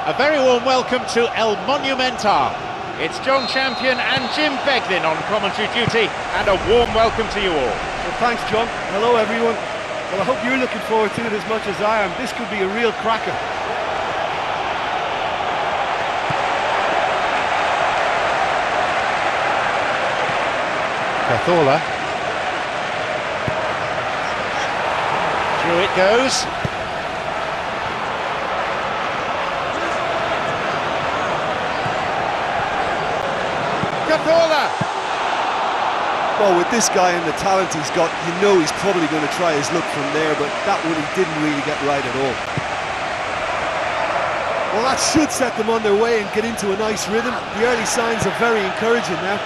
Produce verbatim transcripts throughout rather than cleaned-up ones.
A very warm welcome to El Monumental. It's John Champion and Jim Beglin on commentary duty, and a warm welcome to you all. Well, thanks, John. Hello, everyone. Well, I hope you're looking forward to it as much as I am. This could be a real cracker. Cazorla. Through it goes. Cazorla! Well, with this guy and the talent he's got, you know he's probably going to try his luck from there, but that one he didn't really get right at all. Well, that should set them on their way and get into a nice rhythm. The early signs are very encouraging now.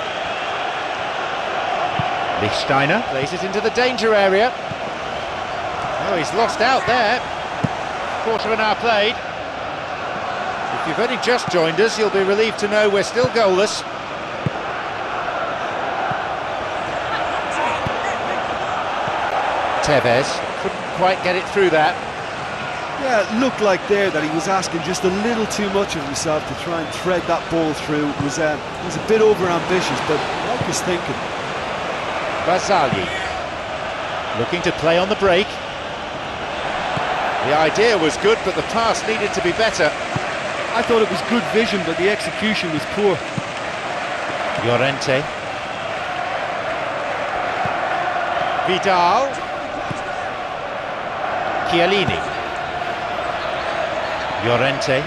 Lichtsteiner plays it into the danger area. Oh, he's lost out there. Quarter of an hour played. If you've only just joined us, you'll be relieved to know we're still goalless. Tevez couldn't quite get it through that. Yeah, it looked like there that he was asking just a little too much of himself to try and thread that ball through. It was, uh, it was a bit over-ambitious, but I like his thinking. Barzagli looking to play on the break. The idea was good, but the pass needed to be better. I thought it was good vision, but the execution was poor. Llorente. Vidal. Chiellini. Llorente.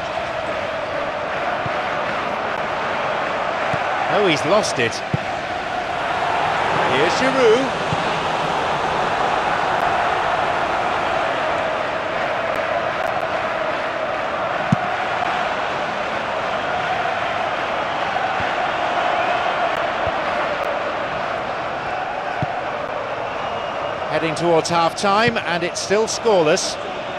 Oh, he's lost it. Here's Giroud. Heading towards half-time, and it's still scoreless.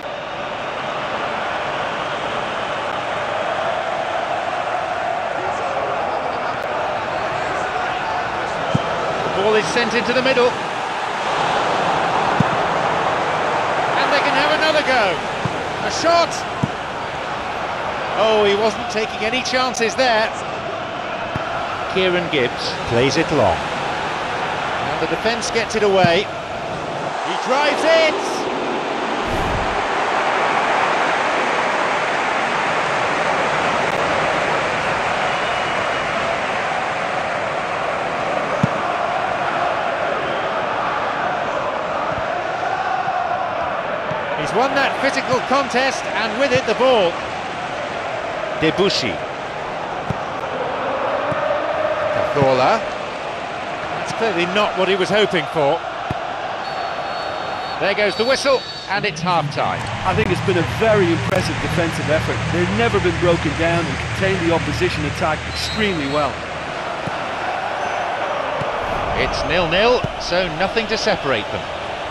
The ball is sent into the middle. And they can have another go. A shot! Oh, he wasn't taking any chances there. Kieran Gibbs plays it long. And the defence gets it away. He drives it! He's won that physical contest, and with it the ball. Debuchy. Cazorla. That's clearly not what he was hoping for. There goes the whistle, and it's half-time. I think it's been a very impressive defensive effort. They've never been broken down and contained the opposition attack extremely well. It's nil-nil, so nothing to separate them.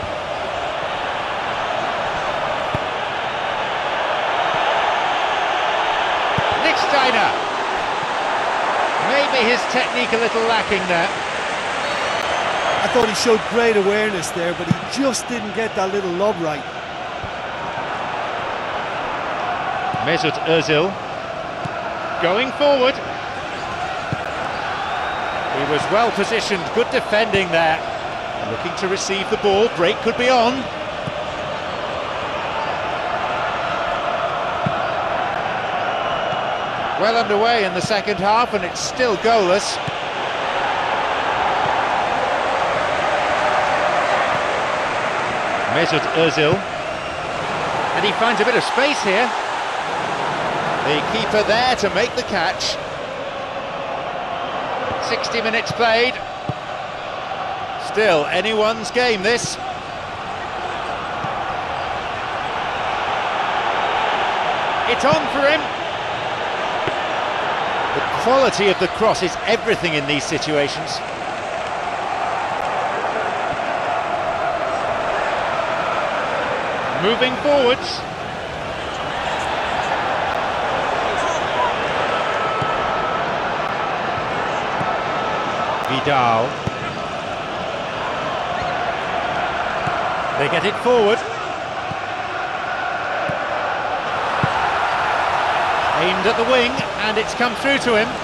Lichtsteiner. Maybe his technique a little lacking there. I thought he showed great awareness there, but he just didn't get that little lob right. Mesut Ozil going forward. He was well positioned, good defending there. Looking to receive the ball, break could be on. Well underway in the second half, and it's still goalless. Mesut Ozil, and he finds a bit of space here. The keeper there to make the catch. sixty minutes played. Still anyone's game, this. It's on for him. The quality of the cross is everything in these situations. Moving forwards. Vidal. They get it forward. Aimed at the wing, and it's come through to him.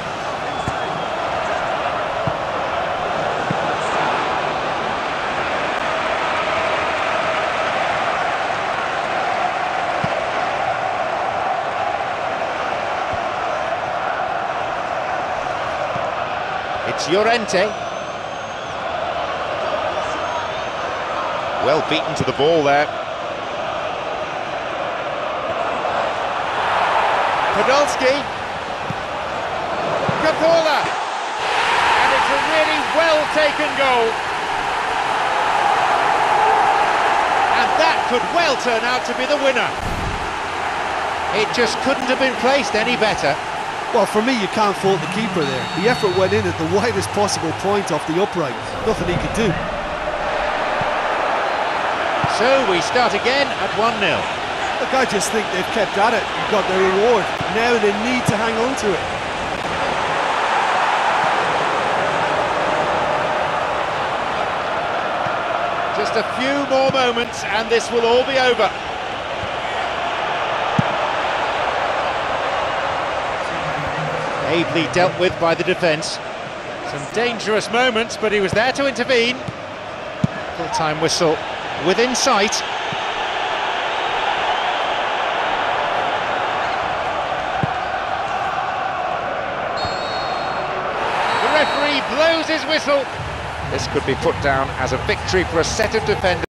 It's Llorente. Well beaten to the ball there. Podolski. Coppola. And it's a really well-taken goal. And that could well turn out to be the winner. It just couldn't have been placed any better. Well, for me, you can't fault the keeper there. The effort went in at the widest possible point off the upright. Nothing he could do. So we start again at one nil. Look, I just think they've kept at it and got their reward. Now they need to hang on to it. Just a few more moments and this will all be over. Ably dealt with by the defence. Some dangerous moments, but he was there to intervene. Full-time whistle within sight. The referee blows his whistle. This could be put down as a victory for a set of defenders.